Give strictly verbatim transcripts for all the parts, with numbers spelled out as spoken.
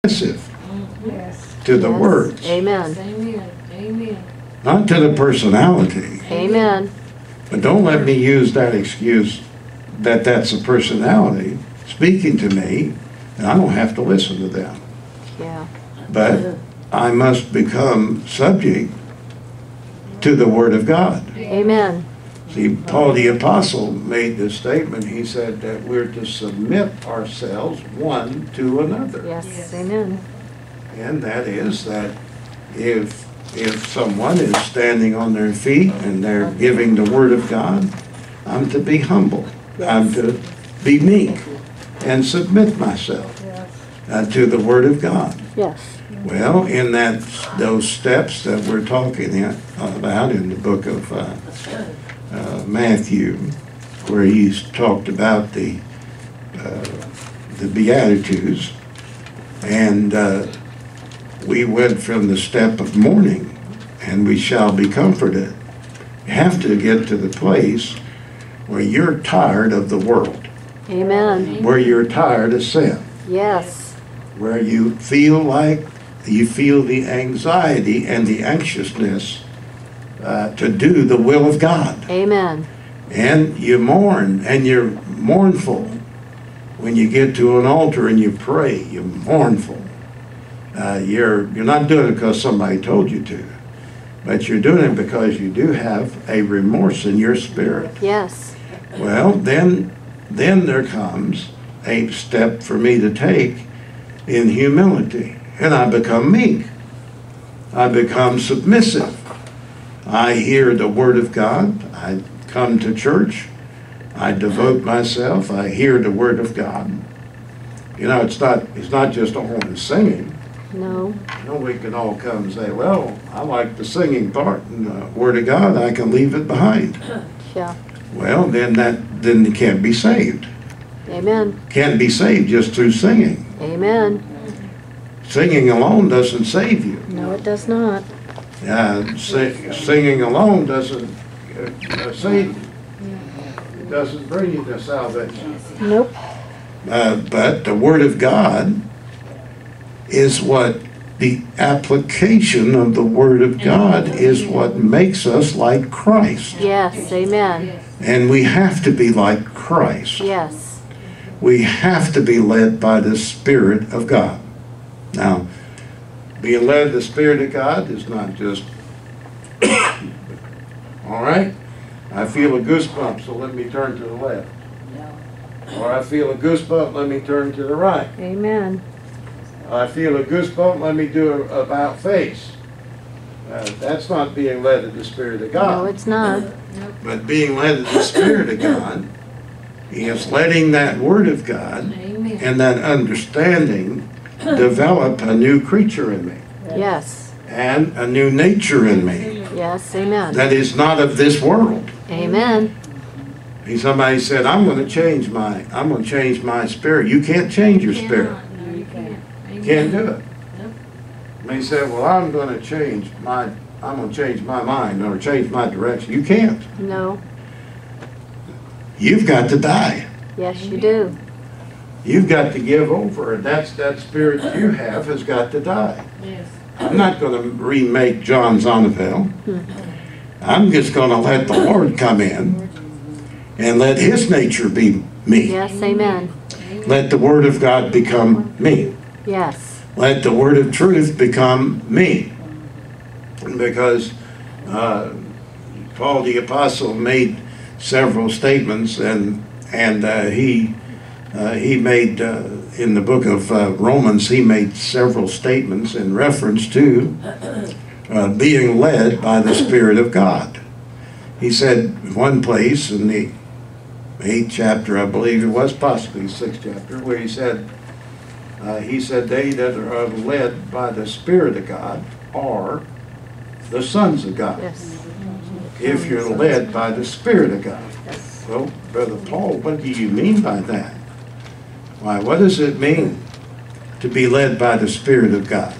submissive Yes. to the Yes. words, Amen. Amen. Amen. not to the personality. Amen. But don't let me use that excuse that that's a personality speaking to me, and I don't have to listen to them. Yeah. But I must become subject to the Word of God. Amen. See, Paul the Apostle made this statement. He said that we're to submit ourselves one to another. Yes. Yes. Amen. And that is that if if someone is standing on their feet and they're giving the Word of God, I'm to be humble. I'm to be meek and submit myself uh, to the Word of God. Yes. Well, in that those steps that we're talking about in the book of uh, uh, Matthew, where he's talked about the uh, the Beatitudes, and uh, we went from the step of mourning, and we shall be comforted. You have to get to the place where you're tired of the world, Amen. where you're tired of sin, Yes. where you feel like you feel the anxiety and the anxiousness uh, to do the will of God. Amen. And you mourn, and you're mournful. When you get to an altar and you pray, you're mournful. Uh, you're, you're not doing it because somebody told you to, but you're doing it because you do have a remorse in your spirit. Yes. Well, then, then there comes a step for me to take in humility. And I become meek. I become submissive. I hear the Word of God. I come to church. I devote myself. I hear the Word of God. You know, it's not, it's not just only singing. No. You know, we can all come and say, well, I like the singing part, and the Word of God, I can leave it behind. Yeah. Well, then that then you can't be saved. Amen. Can't be saved just through singing. Amen. Singing alone doesn't save you. No, it does not. Uh, sing, singing alone doesn't uh, save you. It doesn't bring you to salvation. Nope. Uh, but the Word of God is what the application of the Word of God is what makes us like Christ. Yes. Amen. And we have to be like Christ. Yes. We have to be led by the Spirit of God. Now, being led of the Spirit of God is not just, all right, I feel a goosebump, so let me turn to the left. Or I feel a goosebump, let me turn to the right. Amen. I feel a goosebump, let me do a about face. Uh, that's not being led of the Spirit of God. No, it's not. But being led of the Spirit of God is letting that Word of God Amen. and that understanding develop a new creature in me Yes. and a new nature in me Yes. Amen. that is not of this world. Amen. And somebody said, I'm going to change my, I'm going to change my spirit. You can't change your spirit. No, you can't. You can't do it. Nope. And he said, well, I'm going to change my, I'm going to change my mind or change my direction. You can't. No. You've got to die. Yes, you do. You've got to give over. And that's that spirit you have has got to die. Yes. I'm not going to remake John Zonneville. I'm just going to let the Lord come in and let His nature be me. Yes. Amen. Let the Word of God become me. Yes. Let the Word of truth become me. Because uh, Paul the Apostle made several statements, and and uh, he uh, he made uh, in the book of uh, Romans, he made several statements in reference to uh, being led by the Spirit of God. He said one place in the eighth chapter, I believe it was, possibly sixth chapter, where he said, uh, he said, they that are led by the Spirit of God are the sons of God. Yes. If you're led by the Spirit of God. Yes. Well, Brother Paul, what do you mean by that? Why, what does it mean to be led by the Spirit of God?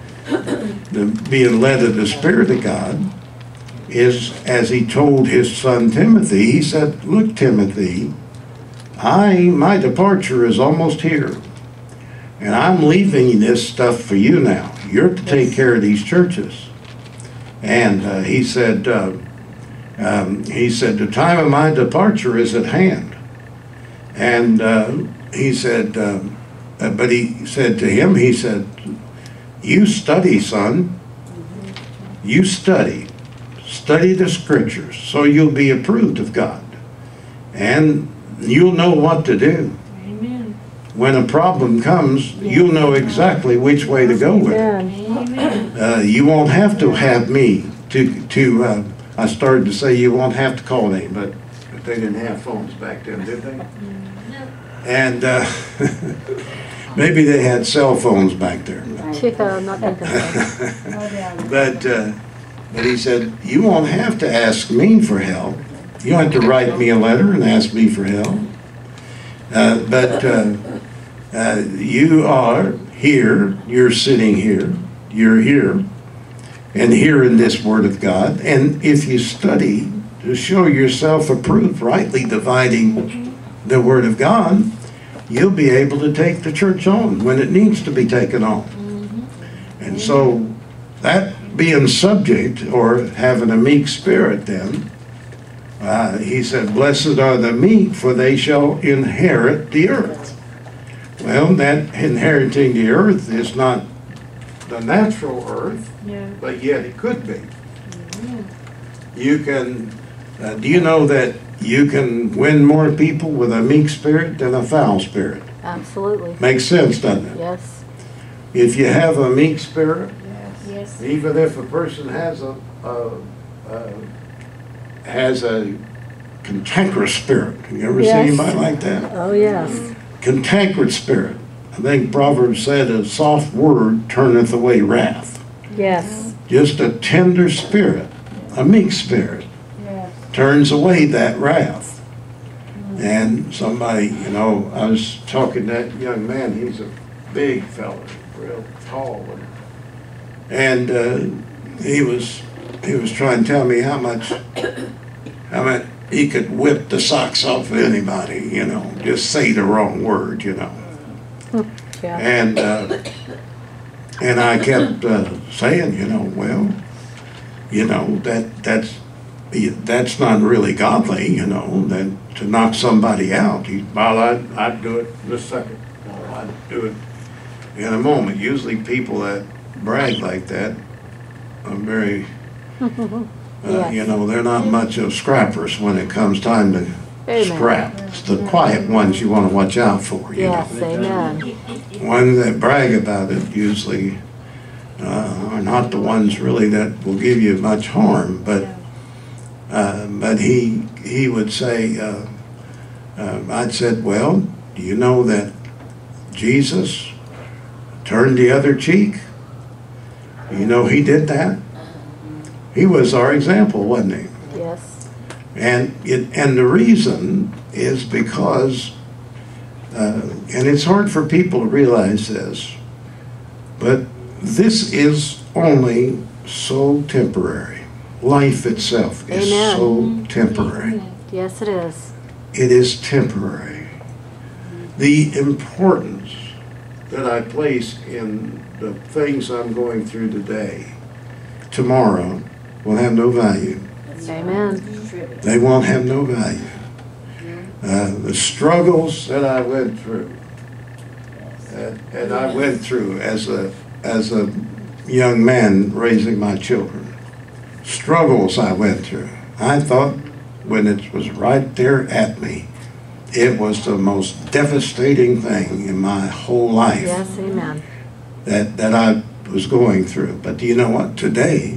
The, being led of the Spirit of God is, as he told his son Timothy, he said, look, Timothy, I, my departure is almost here. And I'm leaving this stuff for you now. You're to take care of these churches. And uh, he said, uh, um, he said, the time of my departure is at hand. And uh, he said, uh, but he said to him, he said, you study, son. You study. Study the scriptures so you'll be approved of God. And you'll know what to do. Amen. When a problem comes, you'll know exactly which way to go with it. Amen. Uh, you won't have to have me to, to uh, I started to say you won't have to call me, but they didn't have phones back then, did they? And uh, maybe they had cell phones back there. Yeah, I'm not thinking so. But, uh, but he said, you won't have to ask me for help. You don't have to write me a letter and ask me for help. Uh, but uh, uh, you are here, you're sitting here, you're here, and hearing this Word of God. And if you study to show yourself approved, rightly dividing the Word of God, you'll be able to take the church on when it needs to be taken on. And so that being subject or having a meek spirit then, uh, he said, blessed are the meek, for they shall inherit the earth. Well, that inheriting the earth is not the natural earth, Yeah. but yet it could be. You can, uh, do you know that you can win more people with a meek spirit than a foul spirit? Absolutely. Makes sense, doesn't it? Yes. If you have a meek spirit, Yes. even if a person has a, a, a has a cantankerous spirit, you ever Yes. see anybody like that? Oh, yes. Cantankerous spirit. I think Proverbs said, a soft word turneth away wrath. Yes. Just a tender spirit, a meek spirit, Yes. turns away that wrath. And somebody, you know, I was talking to that young man, he's a big fella, real tall. And uh, he was he was trying to tell me how much, how much he could whip the socks off of anybody, you know, just say the wrong word, you know. Yeah. And uh, and I kept uh, saying, you know, well, you know, that that's that's not really godly, you know, that to knock somebody out. He, well, I'd, I'd do it in a second. No, I'd do it in a moment. Usually people that brag like that are very, uh, Yes. you know, they're not much of scrappers when it comes time to Amen. scrap. It's the quiet ones you want to watch out for, you Yes, know. amen. Ones that brag about it usually uh, are not the ones really that will give you much harm, but uh, but he he would say, uh, uh, I'd said, well, do you know that Jesus turned the other cheek? You know he did that? He was our example, wasn't he? Yes. And it, and the reason is because, uh, and it's hard for people to realize this, but this is only so temporary. Life itself is Amen. so temporary. Yes, it is. It is temporary. The importance that I place in the things I'm going through today, tomorrow, will have no value. Amen. They won't have no value. Uh, the struggles that I went through, uh, and I went through as a as a young man raising my children, struggles I went through. I thought when it was right there at me, it was the most devastating thing in my whole life Yes, amen. that that I was going through. But do you know what? Today,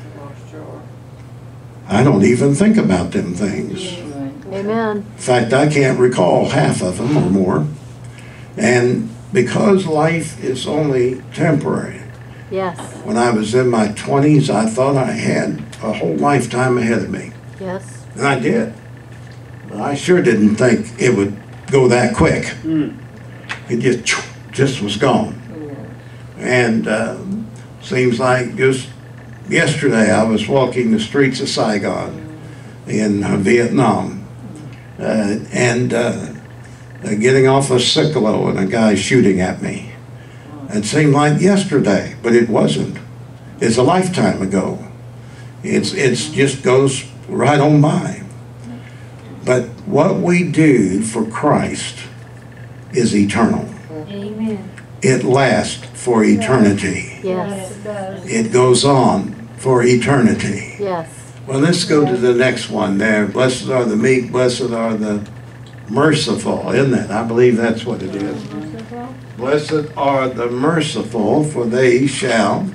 I don't even think about them things. Amen. In fact, I can't recall half of them or more. And because life is only temporary, Yes. when I was in my twenties, I thought I had a whole lifetime ahead of me. Yes. And I did. But I sure didn't think it would go that quick. Mm. It just, just was gone. And uh, seems like just yesterday I was walking the streets of Saigon in uh, Vietnam. Uh, and uh, uh, getting off a Ciclo and a guy shooting at me. It seemed like yesterday, but it wasn't. It's a lifetime ago. It's it's just goes right on by. But what we do for Christ is eternal. Amen. It lasts for eternity. Yes. It does. It goes on for eternity. Yes. Well, let's go to the next one there. Blessed are the meek, blessed are the merciful, isn't it? I believe that's what it is. Blessed are the merciful, for they shall.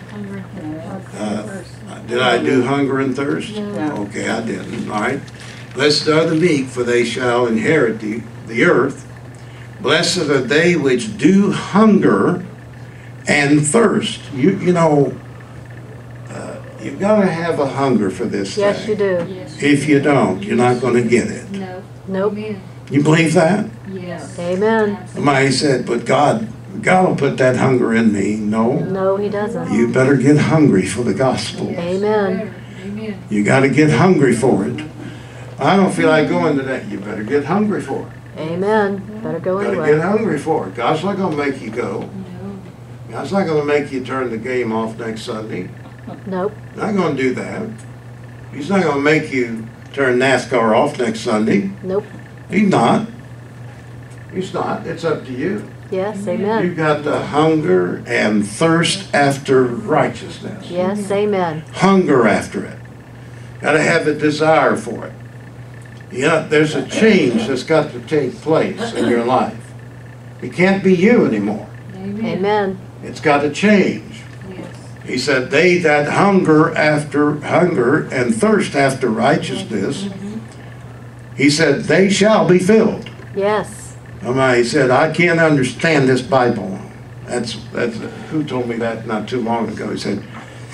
Uh, did I do hunger and thirst? No. Okay, I didn't. All right. Blessed are the meek, for they shall inherit the, the earth. Blessed are they which do hunger and thirst. You you know, uh, you've got to have a hunger for this Yes, thing. you do. Yes. If you don't, you're not going to get it. No. Nope. Amen. You believe that? Yes. Amen. Somebody said, but God, God will put that hunger in me. No, No, he doesn't. you better get hungry for the gospel. Amen. Amen. You got to get hungry for it. I don't feel like going to that. You better get hungry for it. Amen. Better go You got to anyway. get hungry for it. God's not going to make you go. No. God's not going to make you turn the game off next Sunday. Nope. Not going to do that. He's not going to make you turn NASCAR off next Sunday. Nope. He's not. He's not. It's up to you. Yes. You've Amen. got to hunger and thirst after righteousness. Yes. Amen. Hunger after it. Got to have a desire for it. Yeah, there's a change that's got to take place in your life. It can't be you anymore. Amen. Amen. It's got to change. Yes. He said, they that hunger after hunger and thirst after righteousness, he said, they shall be filled. Yes. I mean, he said, I can't understand this Bible. That's, that's, who told me that not too long ago? He said,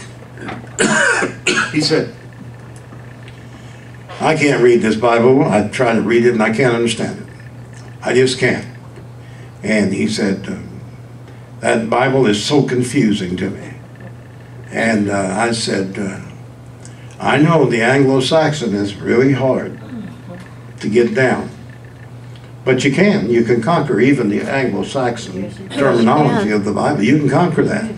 he said, I can't read this Bible. I try to read it and I can't understand it. I just can't. And he said, um, that Bible is so confusing to me. And uh, I said, uh, I know the Anglo-Saxon is really hard to get down. But you can. You can conquer even the Anglo-Saxon terminology of the Bible. You can conquer that.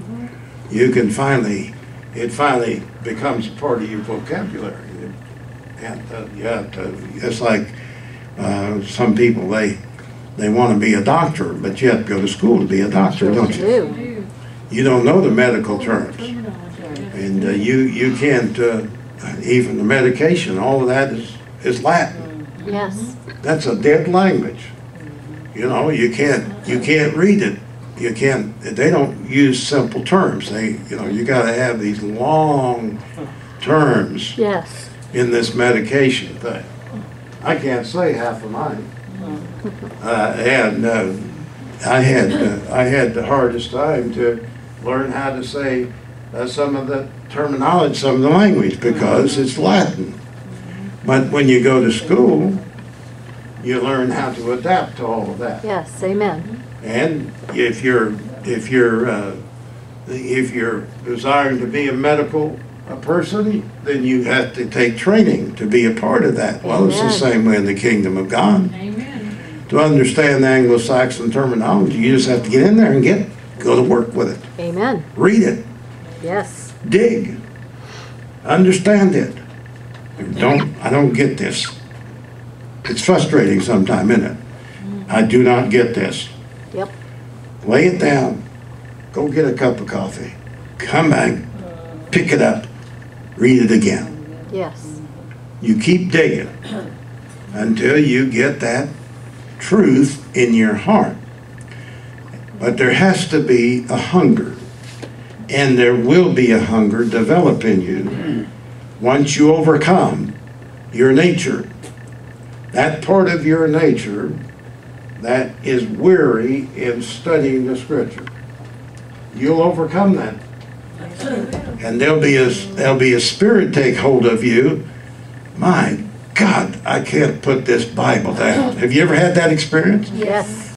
You can finally, it finally becomes part of your vocabulary. And uh, you have to, it's like uh, some people, they they want to be a doctor, but you have to go to school to be a doctor, Yes, don't you you? do. You don't know the medical terms. And uh, you, you can't, uh, even the medication, all of that is, is Latin. Yes. That's a dead language. You know, you can't, you can't read it. You can't, they don't use simple terms. They, you know, you got to have these long terms Yes. in this medication thing. I can't say half of mine. Uh, and uh, I had uh, I had the hardest time to learn how to say uh, some of the terminology, some of the language, because it's Latin. But when you go to school, you learn how to adapt to all of that. Yes. Amen. And if you're if you're uh, if you're desiring to be a medical a person, then you have to take training to be a part of that. Well, it's the Amen. same way in the kingdom of God. Amen. To understand the Anglo-Saxon terminology, you just have to get in there and get go to work with it. Amen. Read it, Yes. dig, understand it. Don't I don't get this. It's frustrating sometimes, isn't it? I do not get this. Yep. Lay it down. Go get a cup of coffee. Come back. Pick it up. Read it again. Yes. You keep digging until you get that truth in your heart. But there has to be a hunger. And there will be a hunger develop in you once you overcome your nature. That part of your nature that is weary in studying the Scripture. You'll overcome that. And there'll be a, there'll be a spirit take hold of you. My God, I can't put this Bible down. Have you ever had that experience? Yes.